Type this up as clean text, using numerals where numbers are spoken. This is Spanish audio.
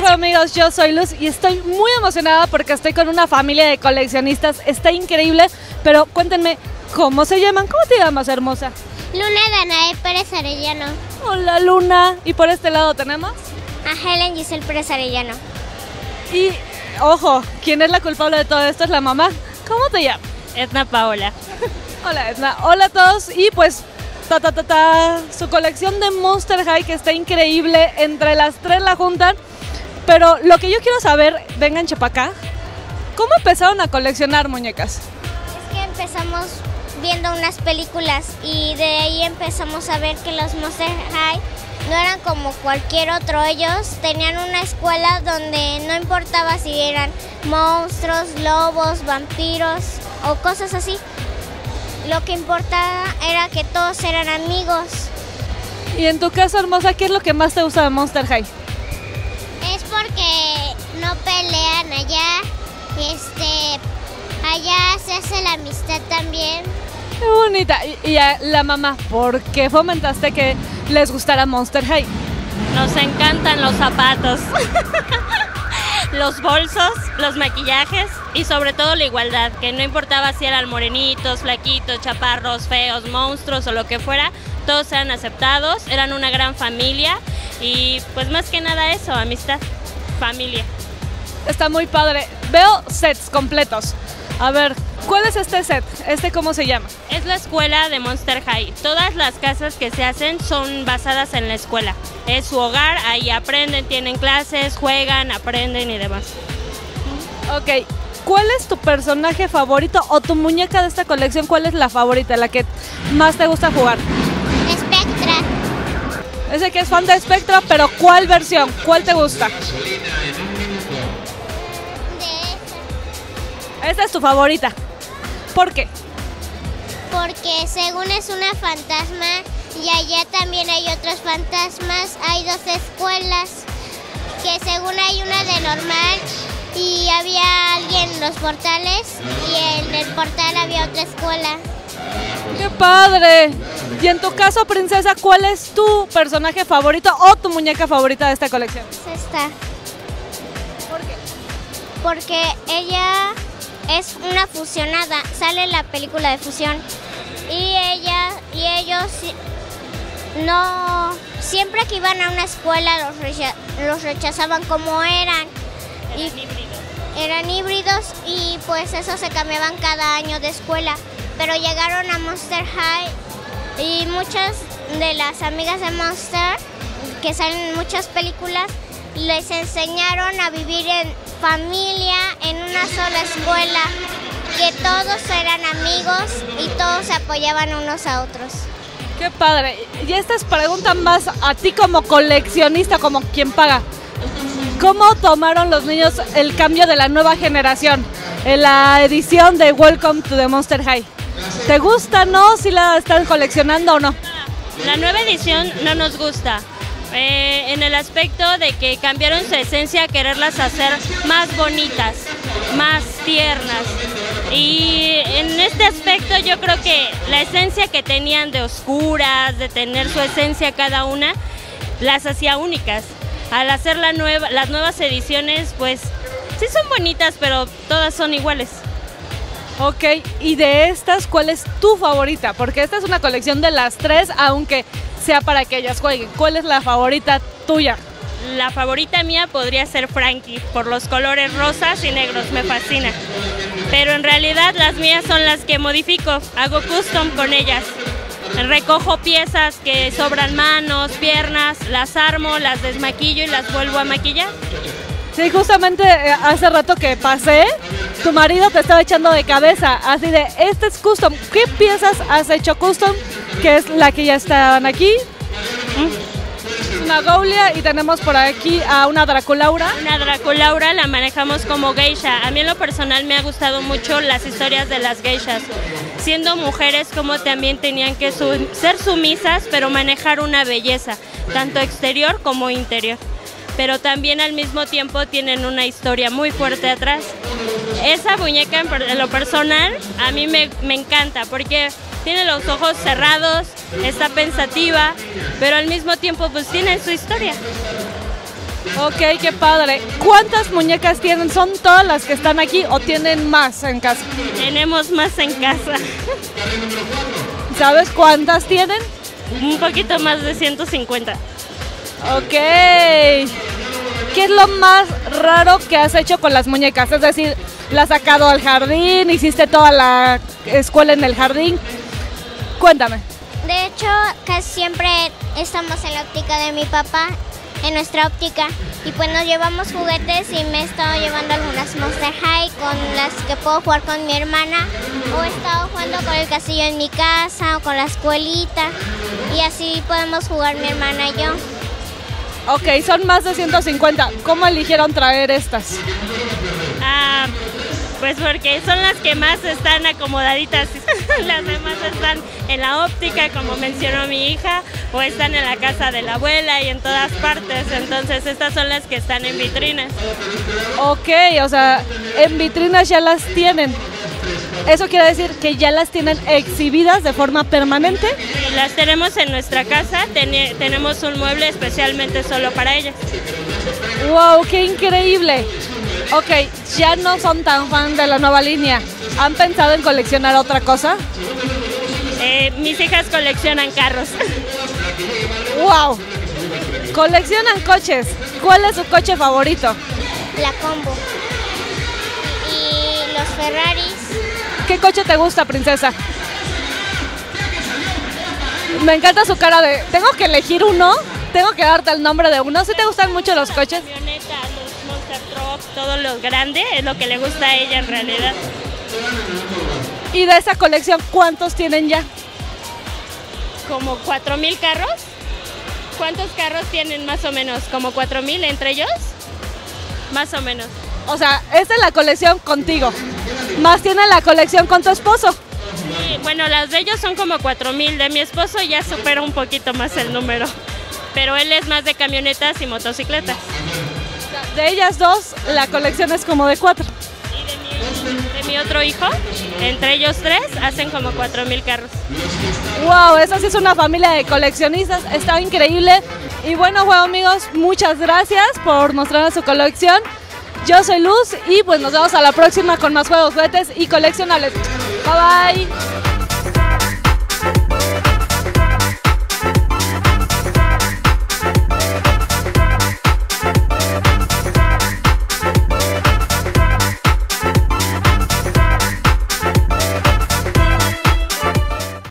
Hola amigos, yo soy Luz y estoy muy emocionada porque estoy con una familia de coleccionistas. Está increíble, pero cuéntenme, ¿cómo se llaman? ¿Cómo te llamas, hermosa? Luna Danae Pérez Arellano. Hola Luna, y por este lado tenemos A Helen Giselle Pérez Arellano. y, ojo, ¿quién es la culpable de todo esto? Es la mamá. ¿Cómo te llamas? Edna Paola. Hola Edna, hola a todos y pues su colección de Monster High que está increíble, entre las tres la juntan, pero lo que yo quiero saber, vengan para acá, ¿cómo empezaron a coleccionar muñecas? Es que empezamos viendo unas películas y de ahí empezamos a ver que los Monster High no eran como cualquier otro. Ellos tenían una escuela donde no importaba si eran monstruos, lobos, vampiros o cosas así. Lo que importaba era que todos eran amigos. Y en tu caso, hermosa, ¿qué es lo que más te gusta de Monster High? Es porque no pelean allá. Allá se hace la amistad también. Qué bonita. Y a la mamá, ¿por qué fomentaste que les gustara Monster High? Nos encantan los zapatos, los bolsos, los maquillajes y sobre todo la igualdad, que no importaba si eran morenitos, flaquitos, chaparros, feos, monstruos o lo que fuera, todos eran aceptados, eran una gran familia y pues más que nada eso, amistad, familia. Está muy padre. Veo sets completos. A ver, ¿cuál es este set? ¿Cómo se llama? Es la escuela de Monster High. Todas las casas que se hacen son basadas en la escuela. Es su hogar, ahí aprenden, tienen clases, juegan, aprenden y demás. Ok, ¿cuál es tu personaje favorito o tu muñeca de esta colección? ¿Cuál es la favorita, la que más te gusta jugar? Spectra. Ese que es fan de Spectra, pero ¿cuál versión? ¿Cuál te gusta? Esta es tu favorita. ¿Por qué? Porque según es una fantasma y allá también hay otros fantasmas. Hay dos escuelas, que según hay una de normal y había alguien en los portales y en el portal había otra escuela. ¡Qué padre! Y en tu caso, princesa, ¿cuál es tu personaje favorito o tu muñeca favorita de esta colección? Es esta. ¿Por qué? Porque ella es una fusionada, sale en la película de Fusión y ellos no, siempre que iban a una escuela los rechazaban como eran. Eran híbridos y pues eso se cambiaban cada año de escuela, pero llegaron a Monster High y muchas de las amigas de Monster que salen en muchas películas les enseñaron a vivir en familia, en una sola escuela, que todos eran amigos y todos se apoyaban unos a otros. ¡Qué padre! Y esta es pregunta más a ti como coleccionista, como quien paga. ¿Cómo tomaron los niños el cambio de la nueva generación en la edición de Welcome to the Monster High? ¿Te gusta, no? ¿Si la están coleccionando o no? La nueva edición no nos gusta. En el aspecto de que cambiaron su esencia a quererlas hacer más bonitas, más tiernas. Y en este aspecto yo creo que la esencia que tenían de oscuras, de tener su esencia cada una, las hacía únicas. Al hacer las nuevas ediciones, pues sí son bonitas, pero todas son iguales. Ok, y de estas, ¿cuál es tu favorita? Porque esta es una colección de las tres, aunque sea para que ellas jueguen. ¿Cuál es la favorita tuya? La favorita mía podría ser Frankie, por los colores rosas y negros, me fascina. Pero en realidad las mías son las que modifico, hago custom con ellas. Recojo piezas que sobran manos, piernas, las armo, las desmaquillo y las vuelvo a maquillar. Sí, justamente hace rato que pasé, tu marido te estaba echando de cabeza, así de, este es custom. ¿Qué piezas has hecho custom? Que es la que ya están aquí. Una Gaulia y tenemos por aquí a una Draculaura. Una Draculaura la manejamos como geisha. A mí en lo personal me ha gustado mucho las historias de las geishas. Siendo mujeres como también tenían que ser sumisas, pero manejar una belleza, tanto exterior como interior. Pero también al mismo tiempo tienen una historia muy fuerte atrás. Esa muñeca en lo personal a mí me encanta porque tiene los ojos cerrados, está pensativa, pero al mismo tiempo pues tiene su historia. Ok, qué padre. ¿Cuántas muñecas tienen? ¿Son todas las que están aquí o tienen más en casa? Tenemos más en casa. ¿Sabes cuántas tienen? Un poquito más de 150. Ok. ¿Qué es lo más raro que has hecho con las muñecas? Es decir, ¿las has sacado al jardín? ¿Hiciste toda la escuela en el jardín? Cuéntame. De hecho, casi siempre estamos en la óptica de mi papá, en nuestra óptica, y pues nos llevamos juguetes y me he estado llevando algunas Monster High con las que puedo jugar con mi hermana, o he estado jugando con el castillo en mi casa o con la escuelita, y así podemos jugar mi hermana y yo. Ok, son más de 150. ¿Cómo eligieron traer estas? Pues porque son las que más están acomodaditas. Las demás están en la óptica, como mencionó mi hija, o están en la casa de la abuela y en todas partes. Entonces estas son las que están en vitrinas. Ok, o sea, en vitrinas ya las tienen. ¿Eso quiere decir que ya las tienen exhibidas de forma permanente? Y las tenemos en nuestra casa, tenemos un mueble especialmente solo para ellas. ¡Wow, qué increíble! Ok, ya no son tan fan de la nueva línea. ¿Han pensado en coleccionar otra cosa? Mis hijas coleccionan carros. ¡Wow! Coleccionan coches. ¿Cuál es su coche favorito? La Combo. Y los Ferraris. ¿Qué coche te gusta, princesa? Me encanta su cara de... ¿Tengo que elegir uno? ¿Tengo que darte el nombre de uno? ¿Sí te gustan mucho los coches? Camioneta, los Monster Truck, todo lo grande es lo que le gusta a ella en realidad. Y de esa colección, ¿cuántos tienen ya? Como 4,000 carros. ¿Cuántos carros tienen más o menos? ¿Como 4,000 entre ellos? Más o menos. O sea, esta es la colección contigo. Más tiene la colección con tu esposo. Sí, bueno, las de ellos son como 4,000. De mi esposo ya supera un poquito más el número. Pero él es más de camionetas y motocicletas. De ellas dos, la colección es como de 4. Y de mi otro hijo, entre ellos 3, hacen como 4,000 carros. Wow, esa sí es una familia de coleccionistas, está increíble. Y bueno, juego amigos, muchas gracias por mostrarnos su colección. Yo soy Luz y pues nos vemos a la próxima con más juegos, juguetes y coleccionables. Bye bye.